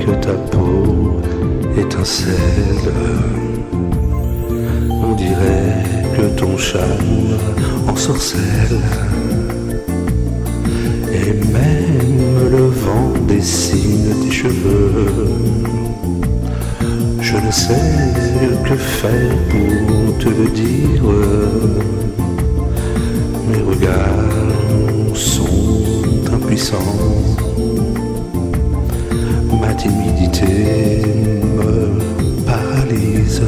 que ta peau étincelle. On dirait que ton charme ensorcelle. Et même le vent dessine tes cheveux. Je ne sais que faire pour te le dire. Mes regards sont impuissants. Ma timidité me paralyse.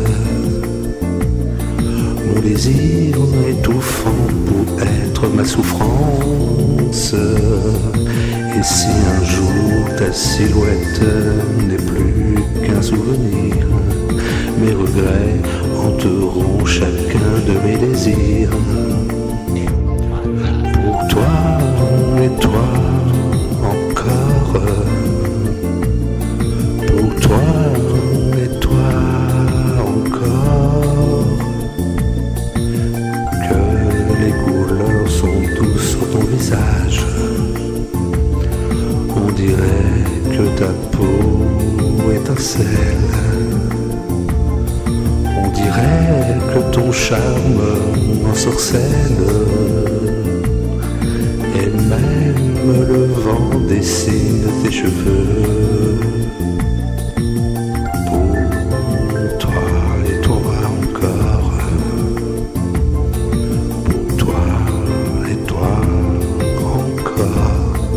Mon désir étouffant pour être ma souffrance. Et si un jour ta silhouette n'est plus qu'un souvenir, mes regrets hanteront chacun de mes désirs. Pour toi et toi encore, pour toi et toi encore, que les couleurs sont douces sur ton visage. On dirait que ta peau étincelle. On dirait que ton charme ensorcelle. Et même le vent dessine tes cheveux. Pour toi et toi encore. Pour toi et toi encore.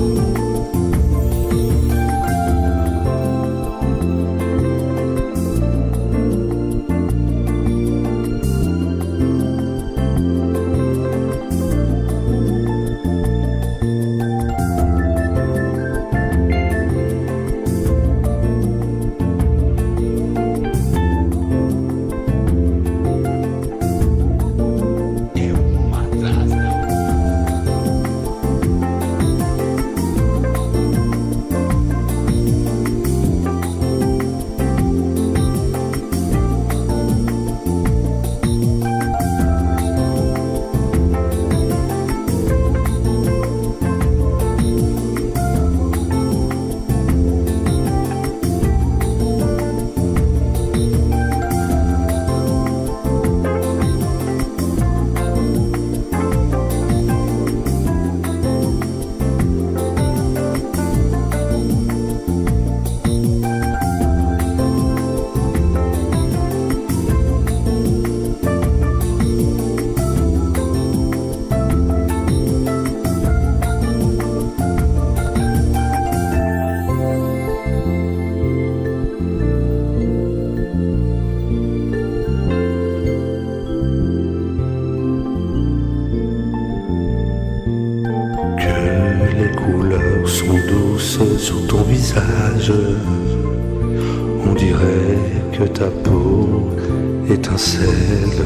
Les couleurs sont douces sur ton visage. On dirait que ta peau étincelle.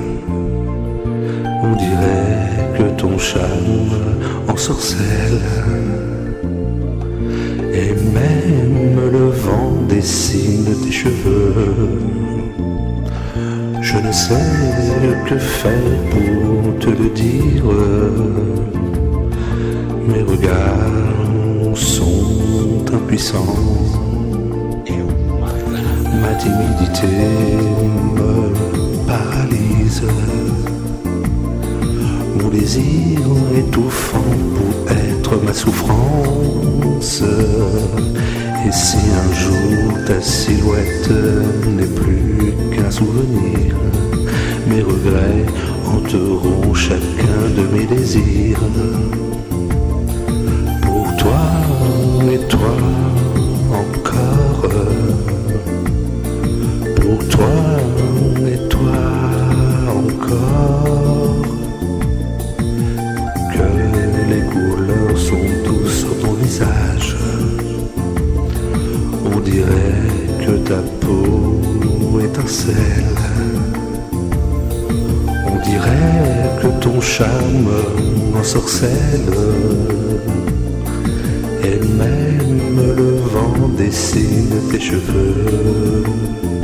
On dirait que ton charme ensorcelle. Et même le vent dessine tes cheveux. Je ne sais que faire pour te le dire. Mes regards sont impuissants. Ma timidité me paralyse. Mon désir étouffant pour être ma souffrance. Et si un jour ta silhouette n'est plus qu'un souvenir, mes regrets hanteront chacun de mes désirs. Pour toi et toi encore, pour toi et toi encore, que les couleurs sont douces sur ton visage. On dirait que ta peau étincelle. On dirait que ton charme ensorcelle. Et même le vent dessine tes cheveux.